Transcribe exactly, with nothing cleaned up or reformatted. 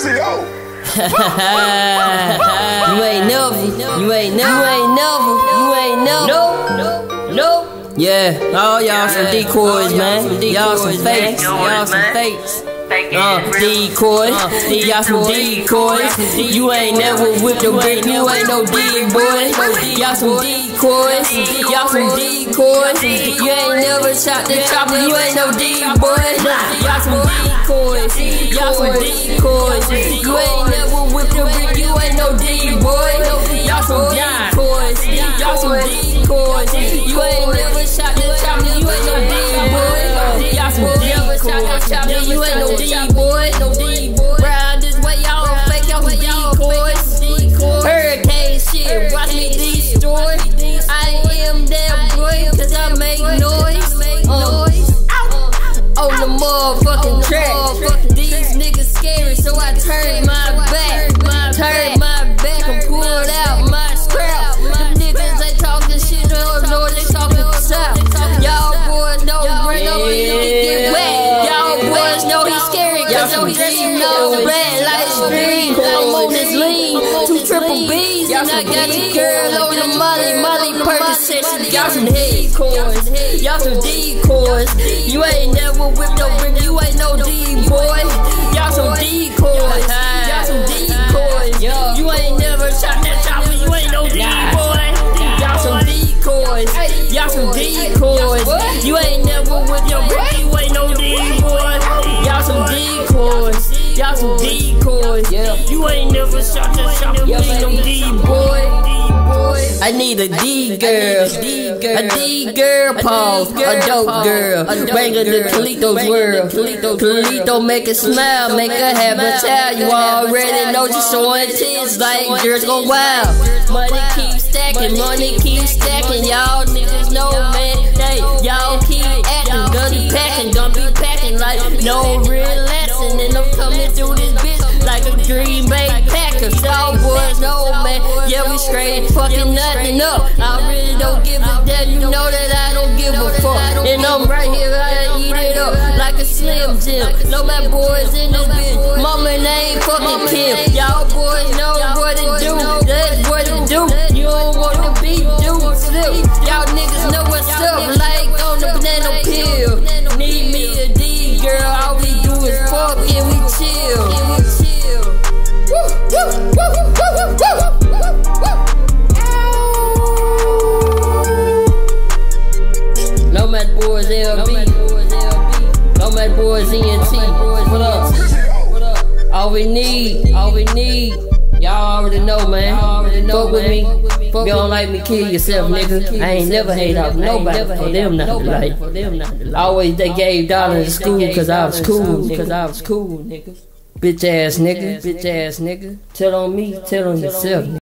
You ain't never, you ain't never, you ain't never, you ain't never. Nope, nope. Yeah, all y'all some decoys, man. Y'all some fakes, y'all some fakes. Uh, decoys, y'all some decoys. You ain't never whipped a brick, you ain't no D-boy. Y'all some decoys, y'all some decoys. You ain't never shot the chopper, you ain't no D-boy. Y'all some decoys, y'all some decoys. You ain't never whipped a brick, you ain't no D-boy. Y'all some decoys, y'all some decoys. You ain't never shot the chopper, you ain't no D-boy. Y'all some decoys, you ain't no D-boy, no D-boy. Round this way, y'all fake, y'all decoys. Hurricane shit, watch me destroy. I am that boy, cause I make noise. Uh, on the motherfucking track. These niggas scary, so I turn my back. Turn my back and pull out my scrap. Them niggas, they talking shit, no, no, they talking south. Y'all boys know bring up and you get wet. Y'all boys know he's scary, cause know he's eating all red lights green. I'm on this lean, two triple B's, and I got your girl on the Molly, Molly Percocet. Y'all some decoys, y'all some decoys. You ain't never whipped no brick, you ain't no D-boy. Y'all some decoys, y'all some decoys. You ain't never shot that chopper, you ain't no D-boy. Y'all some decoys, y'all some decoys. You ain't never whipped your brick, you ain't no D-boy. Y'all some decoys, y'all some decoys. You ain't never shot that chopper, you ain't no D-boy. I need a D-girl, a D-girl, pause, a dope girl, bring her to Kalito's world. Kalito make her smile, make her have a child. You already know she's showing tits like girls go wild. Money keep stacking, money keep stacking. Y'all niggas know, man, hey, y'all keep acting, gonna be packing, gonna be packing like no relaxing. And I'm coming through this bitch like a Green Bay Packers. Y'all boys know, man, yeah, we straight fucking nothing up. I really don't give a damn, you know that I don't give a fuck. And I'm right here, I eat it up like a Slim Jim. No bad boys in this bitch, mama ain't fucking Kim. Y'all boys know what to do, that's what to do. You don't want to be do slip. Y'all niggas know what's up, like on the banana peel. Need me a D girl, all we do is fuck and we chill. Nomad Boys L B, Nomad Boys E N T. What up? What up? All we need, all we need. Y'all already know, man. Fuck with me. If you don't like me, kill yourself, nigga. I ain't never hate off nobody for them not to like. Always they gave dollars to school cause I was cool, cause I was cool, nigga. Bitch ass nigga, bitch ass nigga. Tell on me, tell on yourself, nigga.